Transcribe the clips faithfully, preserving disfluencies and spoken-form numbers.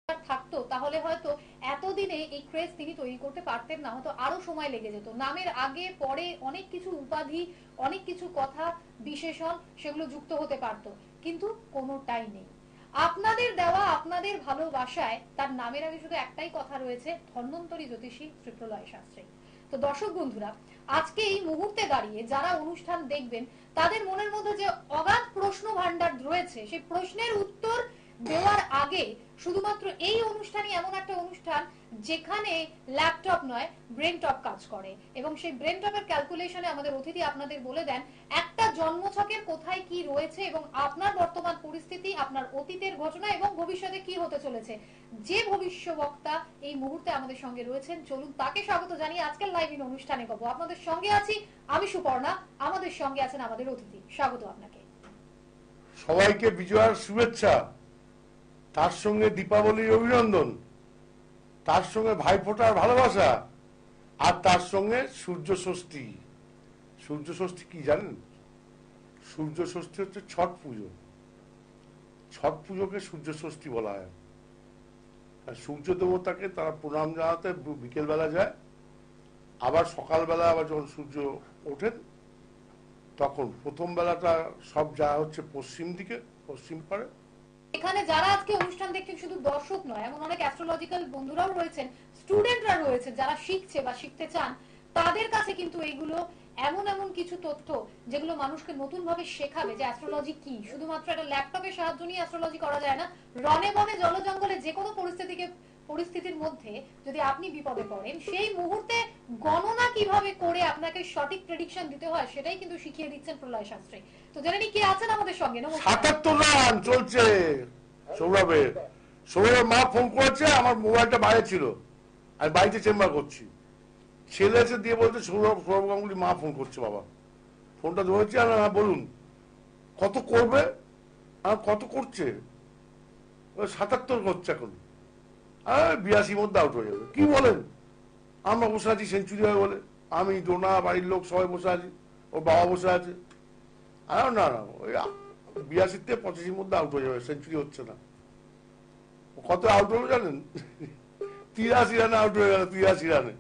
থাকতো তাহলে হয়তো এতদিনে এই ক্রেজ তিনি তৈরি করতে পারতেন না, হয়তো আরো সময় লেগে যেত। নামের আগে পরে অনেক কিছু উপাধি, অনেক কিছু কথা, বিশেষণ সেগুলো যুক্ত হতে পারত, কিন্তু কোনোটাই নেই। আপনাদের দেওয়া, আপনাদের ভালোবাসায় তার নামের আগে শুধু একটাই কথা রয়েছে, ধন্বন্তরী জ্যোতিষী শ্রী প্রলয় শাস্ত্রী। তো দর্শক বন্ধুরা, আজকে এই মুহূর্তে দাঁড়িয়ে যারা অনুষ্ঠান দেখবেন তাদের মনের মধ্যে যে অগাধ প্রশ্ন ভান্ডার রয়েছে, সেই প্রশ্নের উত্তর দেওয়ার আগে শুধুমাত্র এই অনুষ্ঠানই এমন একটা অনুষ্ঠান যেখানে ল্যাপটপ নয় ব্রেন টপ কাজ করে, এবং সেই ব্রেন টপের ক্যালকুলেশনে আমাদের অতিথি আপনাদের বলে দেন একটা জন্মছকের কোথায় কি রয়েছে এবং আপনার বর্তমান পরিস্থিতি, আপনার অতীতের ঘটনা এবং ভবিষ্যতে কি হতে চলেছে। যে ভবিষ্যবক্তা এই মুহূর্তে আমাদের সঙ্গে রয়েছেন, চলুন তাকে স্বাগত জানিয়ে আজকের লাইভ ইন অনুষ্ঠানে কব। আপনাদের সঙ্গে আছি আমি সুপর্ণা, আমাদের সঙ্গে আছেন আমাদের অতিথি। স্বাগত আপনাকে। সবাইকে বিজয়ার শুভেচ্ছা, তার সঙ্গে দীপাবলির অভিনন্দন, তার সঙ্গে ভাইফোঁটার ভালোবাসা, আর তার সঙ্গে সূর্য ষষ্ঠী। সূর্য ষষ্ঠী কি জানেন? সূর্য ষষ্ঠী হচ্ছে ছট পুজো। ছট পুজোকে সূর্য ষষ্ঠী বলা হয়। সূর্য দেবতাকে তারা প্রণাম জানাতে বিকেল বেলা যায়, আবার সকালবেলা আবার যখন সূর্য ওঠেন তখন প্রথম বেলাটা সব যা হচ্ছে পশ্চিম দিকে, পশ্চিম পারে। এখানে যারা আজকে অনুষ্ঠান দেখছেন শুধু দর্শক নয়, এমন অনেক অ্যাস্ট্রোলজিক্যাল বন্ধুরাও রয়েছেন, স্টুডেন্টরা রয়েছে যারা শিখছে বা শিখতে চান, তাদের কাছে কিন্তু এইগুলো এমন এমন কিছু তথ্য যেগুলো মানুষকে নতুন ভাবে শেখাবে যে অ্যাস্ট্রোলজি কি। শুধুমাত্র একটা ল্যাপটপের সাহায্য নিয়ে অ্যাস্ট্রোলজি করা যায় না। রনে বনে জল জঙ্গলে যে কোনো পরিস্থিতিকে পরিস্থিতির মধ্যে যদি আপনি বিপদে পড়েন, সেই মুহূর্তে গণনা কিভাবে করে আপনাকে সঠিক প্রেডিকশন দিতে হয় সেটাই কিন্তু শিখিয়ে দিচ্ছেন প্রলয় শাস্ত্রী। তো জানেন কে আছেন আমাদের সঙ্গে? সাতাত্তর রান চলছে সৌরভের। সৌরভের মা ফোন করেছে, আমার মোবাইলটা বাইরে ছিল, আমি বাড়িতে চেম্বার করছি। ছেলে এসে দিয়ে বলছে সৌরভ সৌরভ গাঙ্গুলি মা ফোন করছে। বাবা ফোনটা ধরেছি, আর হ্যাঁ বলুন কত করবে? আর কত করছে? সাতাত্তর করছে এখন, আর বিরাশির মধ্যে আউট হয়ে যাবে। কি বলেন? আমরা বসে আছি সেঞ্চুরি হবে বলে, আমি ডোনা বাড়ির লোক সবাই বসে আছি, ওর বাবা বসে আছে। আর না না ওই বিরাশির থেকে পঁচাশির মধ্যে আউট হয়ে যাবে, সেঞ্চুরি হচ্ছে না। কত আউট হলো জানেন? তিরাশি রানে আউট হয়ে গেল, তিরাশি রানে।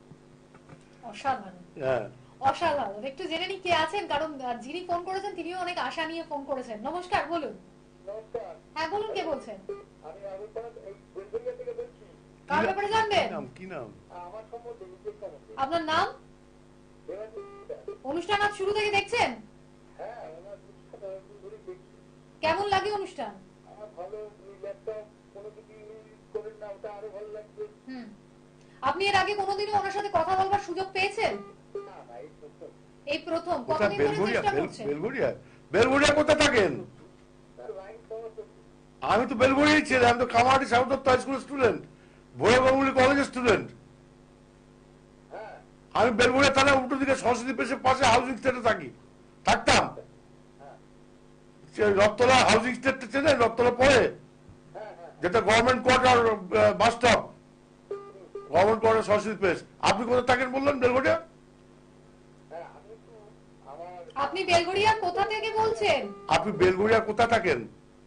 অসাধারণ, হ্যাঁ অসাধারণ। একটু জেনে নি কে আছেন, কারণ যিনি ফোন করেছেন তিনিও অনেক আশা নিয়ে ফোন করেছেন। নমস্কার, বলুন। নমস্কার। হ্যাঁ বলুন, কে বলছেন? আমি আগরতলা এই বেলঘরিয়া থেকে বলছি। কার ব্যাপারে জানবেন? নাম কি নাম? আমার সম্বন্ধে নিজের সম্বন্ধে। আপনার নাম? দেবাশিস দাস। অনুষ্ঠান আজ শুরু থেকে দেখছেন? হ্যাঁ, আমার অনুষ্ঠান অনেকদিন ধরে দেখছি। কেমন লাগে অনুষ্ঠান? আমার ভালো, এই ল্যাপটপ কোনো কিছু ইউজ করেন না, ওটা আরো ভালো লাগছে। হুম, আপনি এর আগে কোনোদিনও ওনার সাথে কথা বলবার সুযোগ পেয়েছেন? না না, এই প্রথম। এই প্রথম? কোথায়? কতদিন ধরে বেলঘরিয়া? চেষ্টা করছেন? বেলঘরিয়া? বেলঘরিয়া কোথায় থাকেন? তার লাইন পাওয়া তো আমি তো বেলঘরিয়াই ছিলাম, আমি তো কামারহাটি সাউথ দত্ত হাই স্কুলের স্টুডেন্ট, ভৈরব গাঙ্গুলি কলেজের স্টুডেন্ট। হ্যাঁ আমি বেলঘরিয়া থানা উল্টো দিকে সরস্বতী পেশের পাশে হাউজিং স্টেটে থাকি, থাকতাম। রথতলা হাউজিং স্টেটটা চেনেন? রথতলা পরে হ্যাঁ হ্যাঁ। যেটা government quarter bus stop, government quarter Saraswati পেশ। আপনি কোথায় থাকেন বললেন? বেলঘরিয়া? হ্যাঁ, আমি তো আমার আপনি বেলঘরিয়া কোথা থেকে বলছেন? আপনি বেলঘরিয়া কোথায় থাকেন?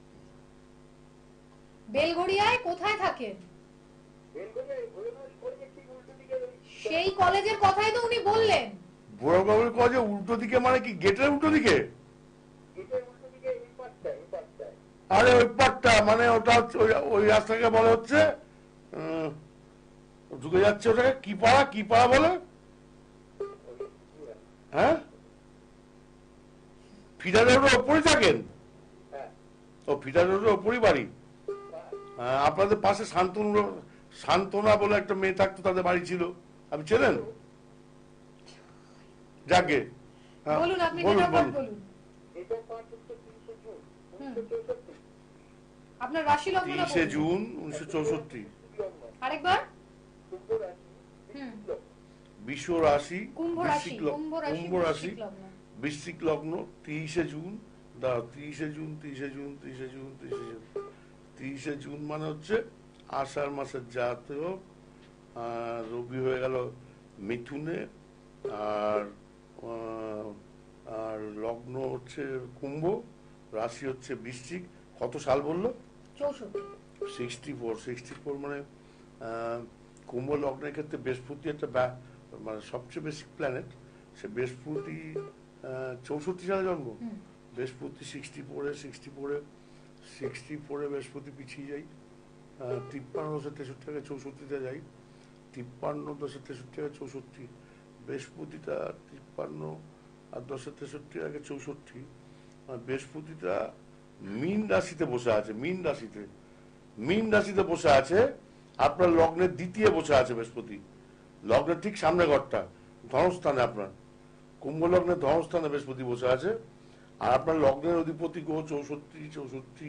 বেলঘরিয়ায় কোথায় থাকেন? বেলঘরিয়ায় ভৈরব কলেজের ঠিক উল্টো দিকে ওই সেই কলেজের কথাই তো উনি বললেন। ভৈরব গাঙ্গুলি কলেজের উল্টো দিকে মানে কি গেটের উল্টো দিকে? গেটের উল্টো দিকে এই পাশটায়, এই পাশটায়। আরে ওই পাটটা মানে ওটা হচ্ছে ওই- ওই রাস্তাকে বলা হচ্ছে উম, ঢুকে যাচ্ছে ওটাকে কি পাড়া, কি পাড়া বলে? হ্যাঁ, ফিডার রোডের ওপরই থাকেন? হ্যাঁ ও ফিডার রোডের ওপরই বাড়ি। হ্যাঁ, আপনাদের পাশে শান্তনু শান্তনা বলে একটা মেয়ে থাকতো, তাদের বাড়ি ছিল, আপনি চেনেন? যাকে হ্যাঁ, বলুন, আপনি বলুন ডেট অফ বার্থ বলুন। বলুন। এটা পাঁচ হচ্ছে তিনশো জুন উনিশশো চৌষট্টি। আপনার রাশি লগ্ন তিরিশে জুন উনিশশো চৌষট্টি। আরেকবার। কুম্ভ রাশি, হুম, বিশ্ব রাশি কুম্ভ রাশি, বৃশ্চিক লগ্ন, কুম্ভ রাশি, কুম্ভ রাশি বৃশ্চিক লগ্ন। বৃশ্চিক লগ্ন। তিরিশে জুন, দাঁড়াও, তিরিশে জুন তিরিশে জুন তিরিশে জুন তিরিশে জুন তিরিশে জুন মানে হচ্ছে আষাঢ় মাসের জাতক। আর রবি হয়ে গেল মিথুনে, আর আহ, আর লগ্ন হচ্ছে কুম্ভ, রাশি হচ্ছে বৃশ্চিক। কত সাল বললো? চৌষট্টি। সিক্সটি ফোর সিক্সটি ফোর মানে আহ, কুম্ভ লগ্নের ক্ষেত্রে বৃহস্পতি একটা ব্যা- মানে সবচেয়ে বেশি প্ল্যানেট। সে বৃহস্পতি চৌষট্টি সালে জন্ম। হুম। বৃহস্পতি সিক্সটি ফোরে সিক্সটি ফোরে সিক্সটি ফোরে বৃহস্পতি পিছিয়ে যাই, আহ, তিপ্পান্ন দশের তেষট্টি থেকে চৌষট্টিতে যাই, তিপ্পান্ন দশের তেষট্টি আগে চৌষট্টি, বৃহস্পতিটা তিপ্পান্ন আর দশের তেষট্টি আগে চৌষট্টি। আর বৃহস্পতিটা মীন রাশিতে বসে আছে, মীন রাশিতে মীন রাশিতে বসে আছে, আপনার লগ্নের দ্বিতীয় বসে আছে বৃহস্পতি, লগ্নের ঠিক সামনে ঘরটা ধনস্থানে, আপনার কুম্ভ লগ্নের ধনস্থানে বৃহস্পতি বসে আছে। আর আপনার লগ্নের অধিপতি গ্রহ চৌষট্টি চৌষট্টি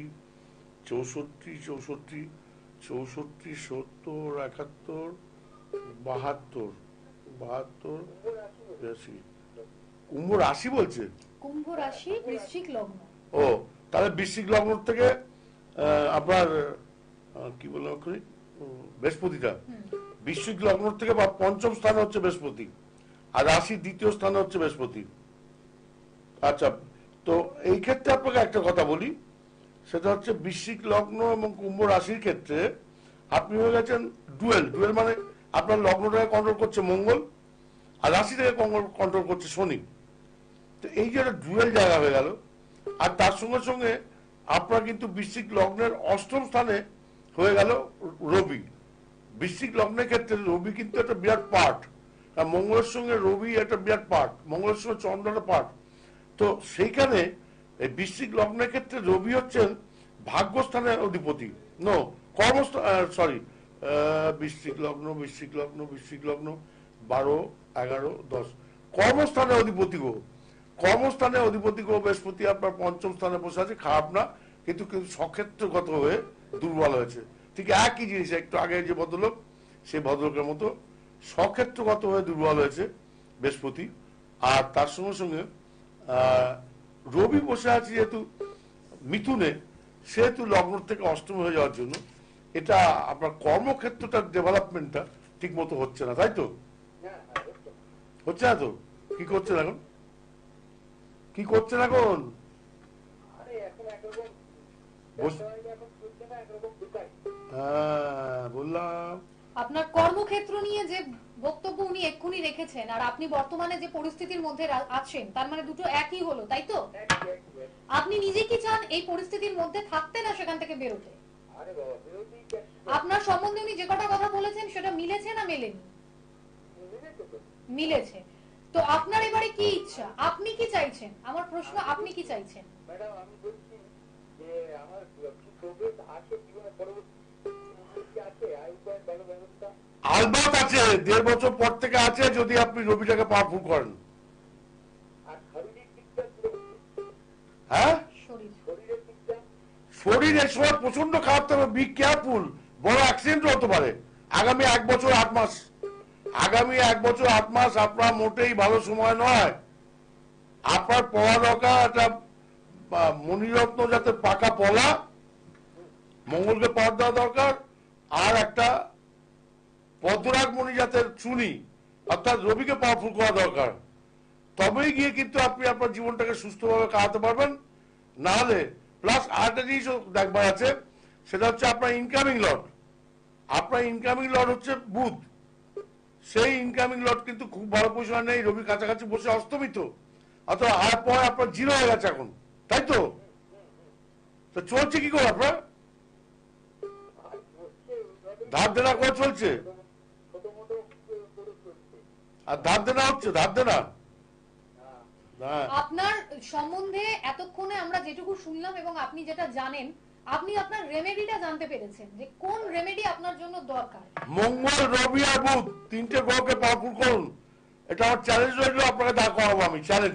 চৌষট্টি চৌষট্টি চৌষট্টি সত্তর একাত্তর বাহাত্তর বাহাত্তর বিরাশি। কুম্ভ রাশি বলছে? কুম্ভ রাশি বৃশ্চিক লগ্ন। ও তাহলে বৃশ্চিক লগ্ন থেকে আহ, আপনার আহ, কি বললাম করি বৃহস্পতিটা হুম। বৃশ্চিক লগ্ন থেকে বা পঞ্চম স্থানে হচ্ছে বৃহস্পতি, আর রাশির দ্বিতীয় স্থানে হচ্ছে বৃহস্পতি। আচ্ছা, তো এই ক্ষেত্রে আপনাকে একটা কথা বলি, সেটা হচ্ছে বৃশ্চিক লগ্ন এবং কুম্ভ রাশির ক্ষেত্রে আপনি হয়ে গেছেন ডুয়েল। ডুয়েল মানে আপনার লগ্নটাকে কন্ট্রোল করছে মঙ্গল, আর রাশিটাকে কন্ট্রোল করছে শনি। তো এই যে একটা ডুয়েল জায়গা হয়ে গেল, আর তার সঙ্গে সঙ্গে আপনার কিন্তু বৃশ্চিক লগ্নের অষ্টম স্থানে হয়ে গেল রবি। বৃশ্চিক লগ্নের ক্ষেত্রে রবি কিন্তু একটা বিরাট পার্ট, আর মঙ্গলের সঙ্গে রবি একটা বিরাট পার্ট, মঙ্গলের সঙ্গে চন্দ্র একটা পার্ট। তো সেইখানে এই বৃশ্চিক লগ্নের ক্ষেত্রে রবি হচ্ছেন ভাগ্যস্থানের অধিপতি, নো কর্মস্থান, সরি বৃশ্চিক লগ্ন বৃশ্চিক লগ্ন বৃশ্চিক লগ্ন বারো এগারো দশ কর্মস্থানের অধিপতি গ্রহ। কর্মস্থানের অধিপতি গ্রহ বৃহস্পতি আপনার পঞ্চম স্থানে বসে আছে, খারাপ না, কিন্তু কিন্তু সক্ষেত্রগত হয়ে দুর্বল হয়েছে। ঠিক একই জিনিস, একটু আগে যে ভদ্রলোক সেই ভদ্রলোকের মতো সক্ষেত্রগত হয়ে দুর্বল হয়েছে বৃহস্পতি। আর তার সঙ্গে সঙ্গে আহ, রবি বসে আছে যেহেতু মিথুনে, সেহেতু লগ্ন থেকে অষ্টম হয়ে যাওয়ার জন্য এটা আপনার কর্মক্ষেত্রটার ডেভেলপমেন্টটা ঠিক মতো হচ্ছে না, তাই তো? হ্যাঁ হ্যাঁ হচ্ছে। হচ্ছে না তো? কি করছেন এখন, কি করছেন এখন? আরে এখন একরকম বস- ব্যবসা এখন চলছে না, একরকম বেকার। হ্যাঁ বললাম। আপনার কর্মক্ষেত্র নিয়ে যে বক্তব্য উনি এক্ষুনি রেখেছেন আর আপনি বর্তমানে যে পরিস্থিতির মধ্যে রা- আছেন, তার মানে দুটো একই হলো, তাই তো? একই, একই, একই। আপনি নিজে কি চান এই পরিস্থিতির মধ্যে থাকতে, না সেখান থেকে বেরোতে? আরে বাবা, বিরোধী কে- আপনার সম্বন্ধে উনি যে কটা কথা বলেছেন সেটা মিলেছে না মেলেনি? মিলেছে তো। মিলেছে। তো আপনার এবারে কি ইচ্ছা, আপনি কি চাইছেন? আমার প্রশ্ন, আপনি কি চাইছেন? ম্যাডাম, আমি বলছি যে আমার কি প্রোগ্রেস আছে জীবনে, পরবর্তী কি আছে আয় উপায় ভালো ব্যবস্থা? আলবাত আছে, দেড় বছর পর থেকে আছে, যদি আপনি রবিটাকে পাওয়ারফুল করেন। আর শারীরিক দিকটা কিরকম? হ্যাঁ, শরীর। শরীরের দিকটা? শরীর এই সময় প্রচন্ড খারাপ থাকবে, বি কেয়ারফুল, বড় অ্যাক্সিডেন্ট হতে পারে আগামী এক বছর আট মাস। আগামী এক বছর আট মাস আপনার মোটেই ভালো সময় নয়। আপনার পড়া দরকার একটা বা, মণিরত্ন যাতে পাকা পলা, মঙ্গলকে পাওয়ার দেওয়া দরকার, আর একটা পদ্মরাগ মণি যাতে চুনি, অর্থাৎ রবিকে পাওয়ারফুল করা দরকার। তবেই গিয়ে কিন্তু আপনি আপনার জীবনটাকে সুস্থভাবে কাটাতে পারবেন। না হলে প্লাস আরেকটা জিনিসও দেখবার আছে, সেটা হচ্ছে আপনার ইনকামিং লট। আপনার ইনকামিং লট হচ্ছে বুধ, সেই ইনকামিং লট কিন্তু খুব ভালো পজিশন নেই, রবি কাছাকাছি বসে অস্তমিত, অথবা আর পরে আপনার জিরো হয়ে গেছে এখন, তাই তো? তো চলছে কি করে আপনার আর হচ্ছে ওইভাবে ধার দেনা করে চলছে? ছোট মোটো করে চলছে। আর ধার দেনা হচ্ছে, ধার দেনা? হ্যাঁ। হ্যাঁ, আপনার সম্বন্ধে এতক্ষণে আমরা যেটুকু শুনলাম এবং আপনি যেটা জানেন, আপনি আপনার রেমেডিটা জানতে পেরেছেন যে কোন রেমেডি আপনার জন্য দরকার। মঙ্গল রবি আর বুধ তিনটে গ্রহকে পাওয়ারফুল করুন, এটা আমার চ্যালেঞ্জ রইল, আপনাকে দাঁড় করাবো আমি, চ্যালেঞ্জ।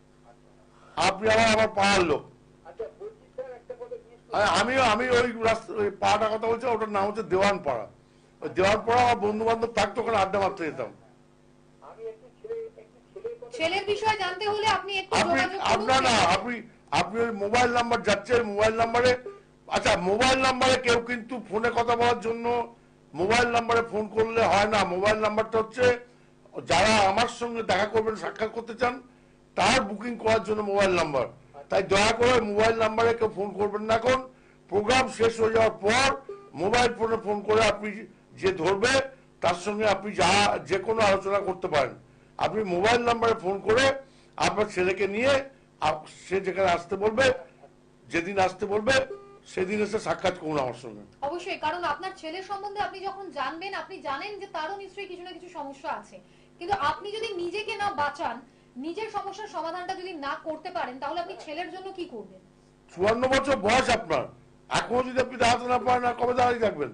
আপনি আমার আমার পাড়ার লোক। আচ্ছা, বলছি স্যার একটা কথা জিজ্ঞেস করি। আর আমি আমি ওই রাস্তা ওই পাড়াটার কথা বলছি, ওটার নাম হচ্ছে দেওয়ান পাড়া। ওই দেওয়ান পাড়া আমার বন্ধু বান্ধব থাকতো, ওখানে আড্ডা মারতে যেতাম। আমি একটু ছেলে একটু ছেলের কথা ছেলের বিষয় জানতে হলে আপনি একটু আপনি যোগাযোগ আপনার না করুন। আপনি আপনি ওই মোবাইল নাম্বার যাচ্ছে, মোবাইল নাম্বারে, আচ্ছা মোবাইল নাম্বারে কেউ কিন্তু ফোনে কথা বলার জন্য মোবাইল নাম্বারে ফোন করলে হয় না। মোবাইল নাম্বারটা হচ্ছে যারা আমার সঙ্গে দেখা করবেন, সাক্ষাৎ করতে চান, তার বুকিং করার জন্য মোবাইল নাম্বার। তাই দয়া করে মোবাইল নাম্বারে কেউ ফোন করবেন না। এখন প্রোগ্রাম শেষ হয়ে যাওয়ার পর মোবাইল ফোনে ফোন করে আপনি যে ধরবে তার সঙ্গে আপনি যা যে কোনো আলোচনা করতে পারেন। আপনি মোবাইল নাম্বারে ফোন করে আপনার ছেলেকে নিয়ে আপ- সে যেখানে আসতে বলবে, যেদিন আসতে বলবে সেদিন এসে সাক্ষাৎ করুন আমার সঙ্গে। অবশ্যই, কারণ আপনার ছেলের সম্বন্ধে আপনি যখন জানবেন, আপনি জানেন যে তারও নিশ্চয়ই কিছু না কিছু সমস্যা আছে, কিন্তু আপনি যদি নিজেকে না বাঁচান, নিজের সমস্যার সমাধানটা যদি না করতে পারেন, তাহলে আপনি ছেলের জন্য কি করবেন? চুয়ান্ন বছর বয়স আপনার, এখনো যদি আপনি দাঁড়াতে না পারেন, আর কবে দাঁড়িয়ে থাকবেন?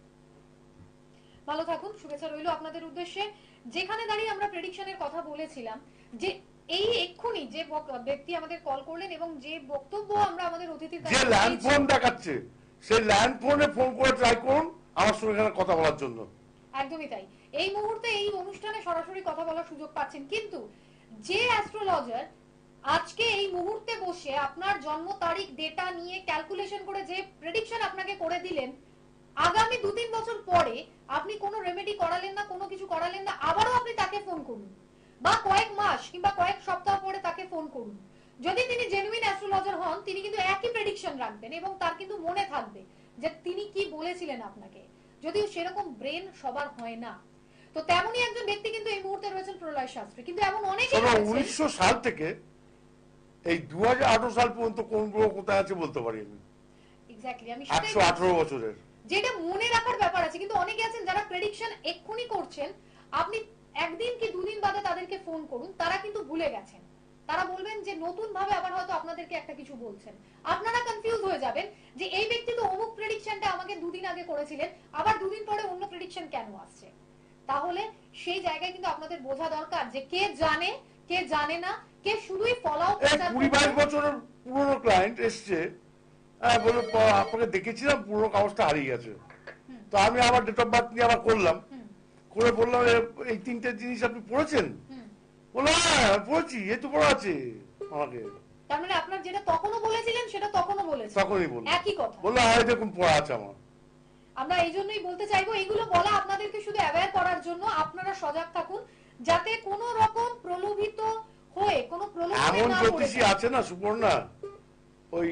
ভালো থাকুন, শুভেচ্ছা রইল আপনাদের উদ্দেশ্যে। যেখানে দাঁড়িয়ে আমরা প্রেডিকশনের কথা বলেছিলাম, যে এই এক্ষুনি যে বক- ব্যক্তি আমাদের কল করলেন এবং যে বক্তব্য আমরা আমাদের অতিথির যে কাছে ল্যান্ড পেয়েছি, ফোন দেখাচ্ছে সেই ল্যান্ড ফোনে ফোন করে ট্রাই করুন আমার সঙ্গে এখানে কথা বলার জন্য। একদমই তাই। এই মুহূর্তে এই অনুষ্ঠানে সরাসরি কথা বলার সুযোগ পাচ্ছেন, কিন্তু যে অ্যাস্ট্রোলজার আজকে এই মুহূর্তে বসে আপনার জন্ম তারিখ ডেটা নিয়ে ক্যালকুলেশন করে যে প্রেডিকশন আপনাকে করে দিলেন, আগামী দু তিন বছর পরে আপনি কোনো রেমেডি করালেন না, কোনো কিছু করালেন না, আবারও আপনি তাকে ফোন করুন, বা কয়েক মাস কিংবা কয়েক সপ্তাহ পরে তাকে ফোন করুন। যদি তিনি জেনুইন অ্যাস্ট্রোলজার হন, তিনি কিন্তু একই প্রেডিকশন রাখবেন এবং তার কিন্তু মনে থাকবে যে তিনি কি বলেছিলেন আপনাকে, যদিও সেরকম ব্রেন সবার হয় না। তো তেমনই একজন ব্যক্তি কিন্তু এই মুহূর্তে রয়েছেন প্রলয় শাস্ত্রী, কিন্তু এমন অনেকেই রয়েছেন। উনিশশো সাল থেকে এই দু হাজার আঠারো সাল পর্যন্ত কোন গ্রহ কোথায় আছে বলতে পারি আমি। এক্স্যাক্টলি, আমি একশো আঠারো বছরের যেটা মনে রাখার ব্যাপার আছে, কিন্তু অনেকে আছেন যারা প্রেডিকশন এক্ষুনি করছেন, আপনি একদিন কি দুদিন বাদে তাদেরকে ফোন করুন, তারা কিন্তু ভুলে গেছেন। তারা বলবেন যে নতুন ভাবে আবার হয়তো আপনাদেরকে একটা কিছু বলছেন, আপনারা কনফিউজ হয়ে যাবেন যে এই ব্যক্তি তো অমুক প্রেডিকশনটা আমাকে দুদিন আগে করেছিলেন, আবার দুদিন পরে অন্য প্রেডিকশন কেন আসছে। তাহলে সেই জায়গায় কিন্তু আপনাদের বোঝা দরকার যে কে জানে, কে জানে না, কে শুধুই ফলো আউট এই কুড়ি বাইশ বছরের পুরনো ক্লায়েন্ট এসছে, হ্যাঁ, বলে প- আপনাকে দেখেছিলাম পুরনো কাগজটা হারিয়ে গেছে। তো আমি আমার ডেট অফ বার্থ নিয়ে আবার করলাম, করে বললাম "এ- এই তিনটে জিনিস আপনি পড়েছেন?" বললো হ্যাঁ আমি পড়েছি, এই তো পড়া আছে আমাকে। তার মানে আপনার যেটা তখনও বলেছিলেন সেটা তখনও বলেছেন, তখনই বললো, একই কথা। বললো হ্যাঁ দেখুন পড়া আছে আমার। আমরা এই জন্যই বলতে চাইবো, এগুলো বলা আপনাদেরকে শুধু অ্যাওয়্যার করার জন্য, আপনারা সজাগ থাকুন যাতে কোনো রকম প্রলোভিত হয়ে কোনো প্রলোভনে এমন না পড়ে জ্যোতিষী যান। আছে না সুপর্ণা, ওই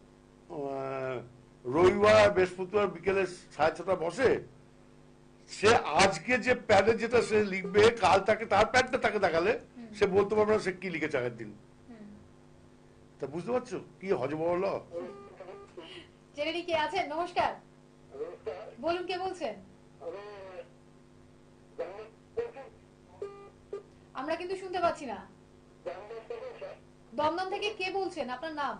আহ, রবিবার আর বৃহস্পতিবার বিকেলে সাড়ে ছটা বসে, সে আজকে যে প্যাডে যেটা সে লিখবে, কাল তাকে তার প্যাডটা তাকে দেখালে সে বলতে পারবে না সে কি লিখেছে আগের দিন। তা বুঝতে পারছো কি হজবরল। জেনেনি কে আছেন? নমস্কার, বলুন কে বলছেন? আমরা কিন্তু শুনতে পাচ্ছি না। দমদম থেকে কে বলছেন? আপনার নাম?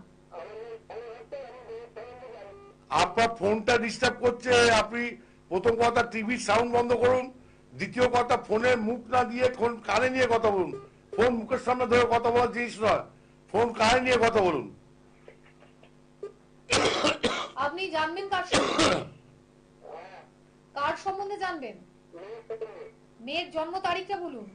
আপনার ফোনটা ডিস্টার্ব করছে, আপনি প্রথম কথা টিভির সাউন্ড বন্ধ করুন, দ্বিতীয় কথা ফোনের মুখ না দিয়ে ফোন কানে নিয়ে কথা বলুন। ফোন মুখের সামনে ধরে কথা বলার জিনিস নয়, ফোন কানে নিয়ে কথা বলুন। আপনি জানবেন কার সম্বন্ধে? কার সম্বন্ধে জানবেন? মেয়ের জন্ম তারিখটা বলুন।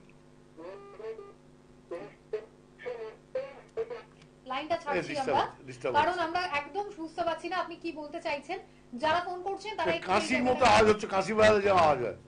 লাইনটা ছাড়ছি আমরা, কারণ আমরা একদম বুঝতে পারছি না আপনি কি বলতে চাইছেন। যারা ফোন করছেন তারা একটু এই কাশির মতো জায়গাটা- আওয়াজ হচ্ছে, কাশি বেড়ালে যে আওয়াজ হয়,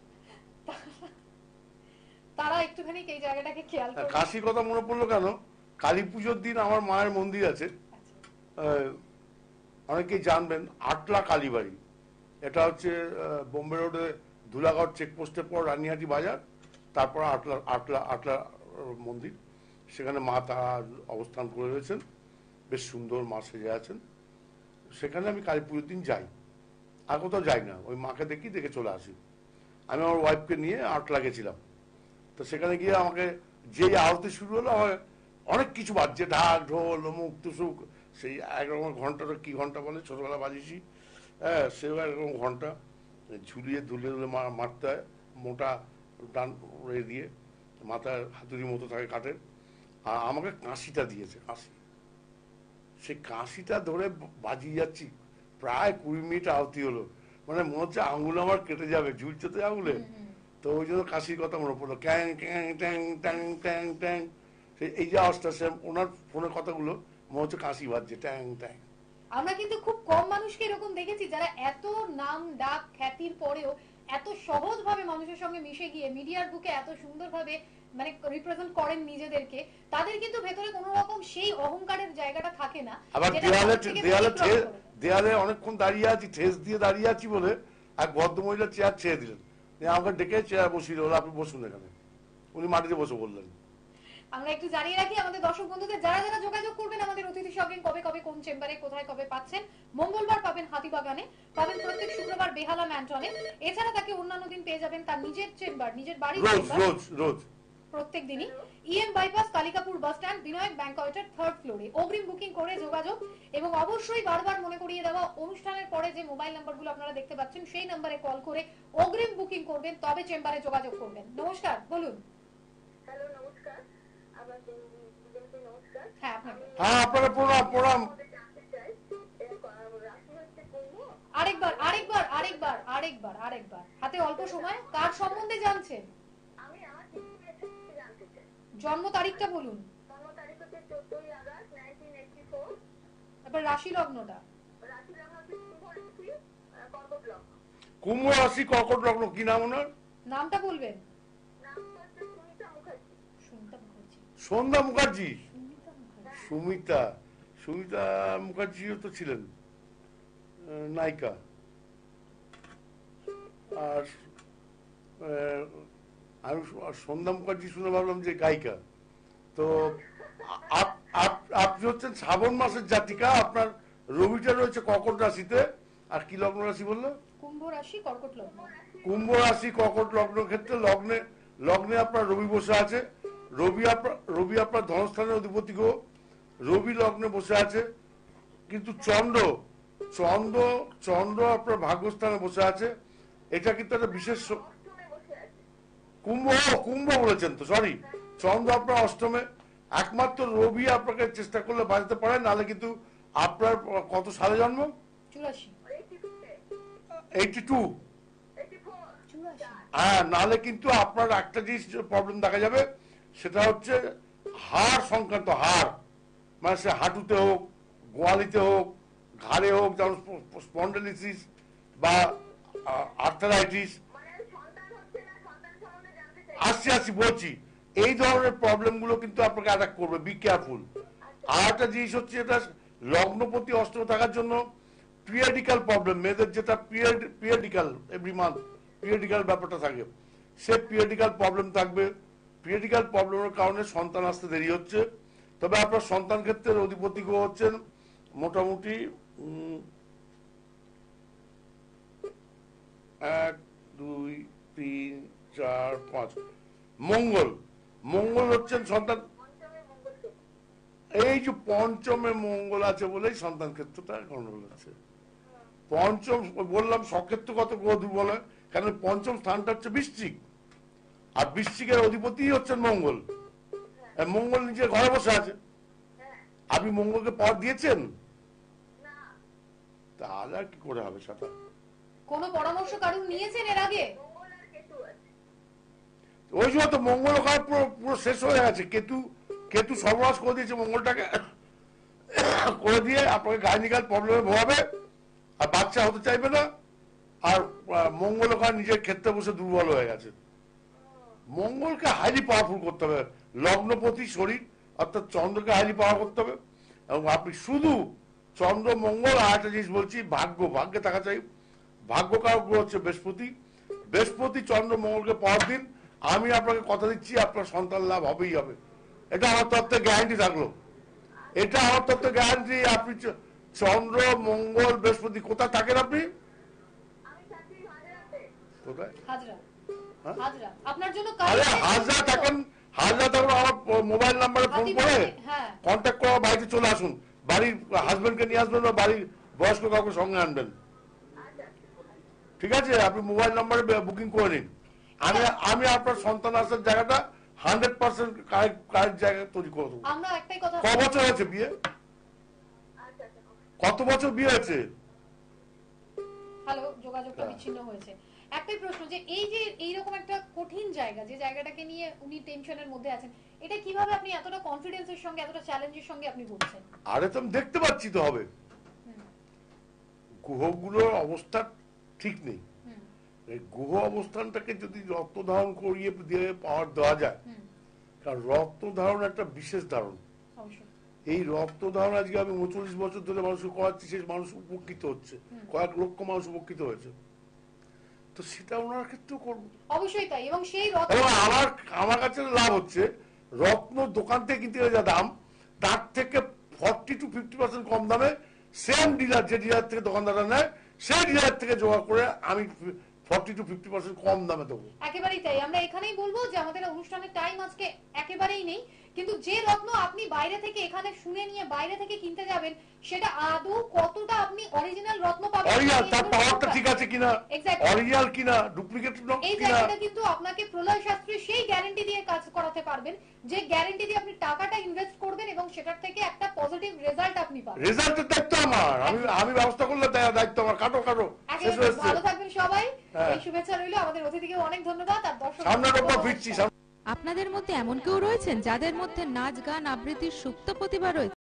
তারা একটুখানি এই জায়গাটাকে খেয়াল করুন। কাশির কথা মনে পড়লো কেন, কালী পুজোর দিন আমার মায়ের মন্দির আছে, আহ, অনেকেই জানবেন, আটলা কালীবাড়ি। এটা হচ্ছে আহ, বোম্বে রোডে ধুলাগড় চেকপোস্টের পর রানিহাটি বাজার, তারপর আটলা আটলা আটলা আহ, মন্দির। সেখানে মা তারা অবস্থান করে রয়েছেন, বেশ সুন্দর মা সেজে আছেন। সেখানে আমি কালী পুজোর দিন যাই, আর কোথাও যাই না, ওই মাকে দেখি, দেখে চলে আসি। আমি আমার ওয়াইফকে নিয়ে আটলা গেছিলাম, তো সেখানে গিয়ে আমাকে যেই আরতি শুরু হলো, আমার অনেক কিছু বাজছে, ঢাক ঢোল অমুক তুসুক, সেই একরকম ঘন্টাটা কি ঘন্টা বলে ছোটবেলা বাজিয়েছি, হ্যাঁ সেও একরকম ঘন্টা ঝুলিয়ে ধুলিয়ে ধুলে মারতে হয়, মোটা ডান রে দিয়ে, মাথায় হাতুড়ির মতো থাকে কাঠের। আর আমাকে কাঁশিটা দিয়েছে, কাঁশি, সেই কাঁশিটা ধরে বাজিয়ে যাচ্ছি, প্রায় কুড়ি মিনিট আরতি হলো, মানে মনে হচ্ছে আঙুল আমার কেটে যাবে, ঝুলছে তো আঙুলে। তো ওই জন্য কাশির কথা মনে পড়লো, ক্যাং ক্যাং ট্যাং ট্যাং ট্যাং ট্যাং, সেই এই যে আওয়াজটা, সে ওনার ফোনের কথাগুলো মনে হচ্ছে কাশি বাজছে, ট্যাং ট্যাং। আমরা কিন্তু খুব কম মানুষকে এরকম দেখেছি যারা এত নাম ডাক খ্যাতির পরেও এত সহজভাবে মানুষের সঙ্গে মিশে গিয়ে মিডিয়ার বুকে এত সুন্দরভাবে মানে রিপ্রেজেন্ট করেন নিজেদেরকে। তাদের কিন্তু ভেতরে কোনো রকম সেই অহংকারের জায়গাটা থাকে না। আবার যেটা দেয়ালে সব থেকে দেয়ালে ব্যতিক্রম ঠে- করে। দেয়ালে অনেকক্ষণ দাঁড়িয়ে আছি, ঠেস দিয়ে দাঁড়িয়ে আছি বলে এক ভদ্রমহিলা চেয়ার ছেড়ে দিলেন, দিয়ে আমাকে ডেকে চেয়ার বসিয়ে দিল, আপনি বসুন এখানে। উনি মাটিতে বসে বললেন। আমরা একটু জানিয়ে রাখি আমাদের দর্শক বন্ধুদের, যারা যারা যোগাযোগ করবেন আমাদের অতিথির সঙ্গে, কবে কবে কোন চেম্বারে কোথায় কবে পাচ্ছেন। মঙ্গলবার পাবেন হাতিবাগানে, পাবেন প্রত্যেক শুক্রবার বেহালা ম্যান্টনে। এছাড়া তাকে অন্যান্য দিন পেয়ে যাবেন তার নিজের চেম্বার, নিজের বাড়ির রোজ চেম্বার রোজ রোজ প্রত্যেক দিনই EM bypass Kalikapur bus stand Vinayak ব্যাংকয়েটের থার্ড ফ্লোরে। অগ্রিম বুকিং করে যোগাযোগ, এবং অবশ্যই বারবার মনে করিয়ে দেওয়া, অনুষ্ঠানের পরে যে মোবাইল নাম্বারগুলো আপনারা দেখতে পাচ্ছেন সেই নাম্বারে কল করে অগ্রিম বুকিং করবেন, তবে চেম্বারে যোগাযোগ করবেন। নমস্কার, বলুন। হ্যালো, নমস্কার। আপনার দুজনকে নমস্কার। হ্যাঁ, আপনাকে হ্যাঁ, আপনারা প্রণাম প্রণাম। আমাদের জানতে চাই, এর রাশি হচ্ছে কুম্ভ। আরেকবার আরেকবার আরেকবার আরেকবার আরেকবার হাতে অল্প সময়, কার সম্বন্ধে জানছেন? আমি আমার ঠিকানা জানতে চাই। জন্ম তারিখটা বলুন, জন্ম তারিখ হচ্ছে চোদ্দই আগস্ট নাইনটিন এইটটি ফোর। এবার রাশি লগ্নটা। রাশি লগ্ন হচ্ছে কুম্ভ রাশি, আহ, কর্কট লগ্ন। কুম্ভ রাশি কর্কট লগ্ন, কি নাম ওনার? নামটা বলবেন। নাম হচ্ছে সুমিতা মুখার্জি। সুনিতা মুখার্জি। সন্ধ্যা মুখার্জি। সুনিতা মুখার্জি। সুমিতা সুমিতা মুখার্জিও তো ছিলেন আহ, নায়িকা। আর আহ, আমি স- সন্ধ্যা মুখার্জি শুনে ভাবলাম যে গায়িকা। তো আপ- আপ- আপনি হচ্ছেন শ্রাবণ মাসের জাতিকা, আপনার রবিটা রয়েছে কর্কট রাশিতে। আর কি লগ্ন রাশি বললো? কুম্ভ রাশি কর্কট লগ্ন। কুম্ভ রাশি কর্কট লগ্ন ক্ষেত্রে লগ্নে লগ্নে আপনার রবি বসে আছে। রবি আপনার রবি আপনার ধনস্থানের অধিপতি গ্রহ, রবি লগ্নে বসে আছে। কিন্তু চন্দ্র চন্দ্র চন্দ্র আপনার ভাগ্যস্থানে বসে আছে। এটা কিন্তু একটা বিশেষ স- অষ্টমে বসে আছে। কুম্ভ ও, কুম্ভ বলেছেন তো, সরি। চন্দ্র আপনার অষ্টমে। একমাত্র রবি আপনাকে চেষ্টা করলে বাঁচতে পারে, নাহলে কিন্তু আপনার কত সালে জন্ম? চুরাশি। এইটটি ফোরে, এইটি টু। Eighty four. চুরাশি। হ্যাঁ, নাহলে কিন্তু আপনার একটা জিনিস প্রবলেম দেখা যাবে, সেটা হচ্ছে হাড় সংক্রান্ত, হাড় মানে সে হাঁটুতে হোক, গোয়ালিতে হোক, ঘাড়ে হোক, যেমন স্পন্ডালিসিস বা আর্থারাইটিস। মানে সন্তান হচ্ছে না, সন্তান সম্বন্ধে জানতে চাই। আসছি আসছি বলছি, এই ধরনের প্রবলেম গুলো কিন্তু আপনাকে অ্যাটাক করবে, বি কেয়ারফুল। আর একটা জিনিস হচ্ছে, এটা লগ্নপতি অষ্টম থাকার জন্য পিরিয়ডিক্যাল প্রবলেম, মেয়েদের যেটা period periodical every month periodical ব্যাপারটা থাকে, সে পিরিয়ডিক্যাল প্রবলেম থাকবে। পিরিয়ডিক্যাল প্রবলেমের কারণে সন্তান আসতে দেরি হচ্ছে। তবে আপনার সন্তান ক্ষেত্রের অধিপতি গ্রহ হচ্ছেন মোটামুটি উম, এক দুই তিন চার পাঁচ মঙ্গল। মঙ্গল হচ্ছেন সন্তান। পঞ্চমে মঙ্গল কেতু। এই যে পঞ্চমে মঙ্গল আছে বলেই সন্তান ক্ষেত্রটা গন্ডগোল আছে। পঞ্চম বললাম সক্ষেত্রগত গ্রহ দুর্বল হয়, কারণ পঞ্চম স্থানটা হচ্ছে বৃশ্চিক, আর বৃশ্চিকের অধিপতি হচ্ছেন মঙ্গল। আর মঙ্গল নিজের ঘরে বসে আছে। আপনি মঙ্গলকে পথ দিয়েছেন? না, তাহলে আর কি করে হবে সেটা? কোনো পরামর্শ কারণ নিয়েছেন এর আগে? মঙ্গল আর কেতু আছে। ওই জন্য তো মঙ্গল ওখানে পুরো পুরো শেষ হয়ে গেছে। কেতু কেতু সর্বনাশ করে দিয়েছে মঙ্গলটাকে, করে দিয়ে আপনাকে গাইনিকাল প্রবলেমে ভোগাবে, আর বাচ্চা হতে চাইবে না। আর আহ, মঙ্গল ওখানে নিজের ক্ষেত্রে বসে দুর্বল হয়ে গেছে। মঙ্গলকে হাইলি পাওয়ারফুল করতে হবে, লগ্নপতি শরীর অর্থাৎ চন্দ্রকে হাইলি পাওয়ার করতে হবে। এবং আপনি শুধু চন্দ্র মঙ্গল, আর একটা জিনিস বলছি, ভাগ্য, ভাগ্যে থাকা চাই। ভাগ্য কারক গ্রহ হচ্ছে বৃহস্পতি। বৃহস্পতি চন্দ্র মঙ্গলকে পাওয়ার দিন, আমি আপনাকে কথা দিচ্ছি আপনার সন্তান লাভ হবেই হবে। এটা আমার তত্ত্বে গ্যারান্টি থাকলো, এটা আমার তত্ত্বে গ্যারান্টি। আপনি চ- চন্দ্র মঙ্গল বৃহস্পতি কোথায় থাকেন আপনি? আমি থাকি হাজারাতে। কোথায়? হাজরা। হ্যাঁ? হাজরা। আপনার জন্য আরে কাজ হাজরা থাকেন, হাজরা থাকুন, আমার মোবাইল নাম্বারে ফোন করে হ্যাঁ। কন্ট্যাক্ট করে আমার বাড়িতে চলে আসুন। বাড়ির হাজবেন্ডকে নিয়ে আসবেন বা বাড়ির বয়স্ক কাউকে সঙ্গে আনবেন, আচ্ছা, ঠিক আছে? আপনি মোবাইল নাম্বারে বুকিং করে নিন। আমি আমি আপনার সন্তান আসার জায়গাটা হান্ড্রেড পার্সেন্ট কারেক্ট কারেক্ট জায়গায় তৈরি করে দেবো। আমরা একটাই কথা, ক বছর হয়েছে বিয়ে? আচ্ছা, আচ্ছা। কত বছর বিয়ে হয়েছে? হ্যালো, যোগাযোগটা বিচ্ছিন্ন হয়েছে। একটাই প্রশ্ন, যে এই যে এইরকম একটা কঠিন জায়গা, যে জায়গাটাকে নিয়ে উনি টেনশনের মধ্যে আছেন, এটা কিভাবে আপনি এতটা কনফিডেন্সের সঙ্গে, এতটা চ্যালেঞ্জের সঙ্গে আপনি বলছেন? আরে তো আমি দেখতে পাচ্ছি তো হবে। হুম। গ্রহগুলোর অবস্থা ঠিক নেই। হুম, এই গ্রহ অবস্থানটাকে যদি রত্ন ধারণ করিয়ে দিয়ে পাওয়ার দেওয়া যায়, হুম, কারণ রত্ন ধারণ একটা বিশেষ ধারণ। অবশ্যই। এই রক্ত ধারণ আজকে আমি উনচল্লিশ বছর ধরে মানুষকে করাচ্ছি, সেই মানুষ উপকৃত হচ্ছে, হুম। কয়েক লক্ষ মানুষ উপকৃত হয়েছে। তো সেটা ওনার ক্ষেত্রেও করবো। অবশ্যই তাই, এবং সেই রত্ন এবং আমার আমার কাছে লাভ হচ্ছে, রত্ন দোকান থেকে কিনতে গেলে যা দাম, তার থেকে ফর্টি টু ফিফটি পার্সেন্ট কম দামে সেম ডিলার, যে ডিলার থেকে দোকানদাররা নেয় সেই ডিলার থেকে জোগাড় করে আমি ফর্টি টু ফিফটি পার্সেন্ট কম দামে দেবো। একেবারেই তাই। আমরা এখানেই বলবো যে আমাদের অনুষ্ঠানের টাইম আজকে একেবারেই নেই, কিন্তু যে রত্ন আপনি বাইরে থেকে এখানে শুনে নিয়ে বাইরে থেকে কিনতে যাবেন, সেটা আদৌ কতটা আপনি অরিজিনাল রত্ন পাবেন, অরিজিনাল তার এই পাওয়ারটা হলো ঠিক আছে কিনা, Exactly. অরিজিনাল কিনা, ডুপ্লিকেট এই কিনা। জায়গাটা কিন্তু আপনাকে প্রলয় শাস্ত্রী সেই গ্যারান্টি দিয়ে কাজ করাতে পারবেন, যে গ্যারান্টি দিয়ে আপনি টাকাটা ইনভেস্ট করবেন এবং সেটার থেকে একটা পজিটিভ রেজাল্ট আপনি পাবেন। রেজাল্টের দায়িত্ব আমার, আমি আমি ব্যবস্থা করলে দায়- দায়িত্ব আমার। কাটো কাটো শেষ একেবারে হয়েছে। ভালো থাকবেন সবাই। হ্যাঁ। এই শুভেচ্ছা রইল। আমাদের অতিথিকে অনেক ধন্যবাদ। আর দর্শক সামনে রোববার ফিরছি। আপনাদের মধ্যে এমন কেউ রয়েছেন যাদের মধ্যে নাচ গান আবৃত্তির সুপ্ত প্রতিভা রয়েছে?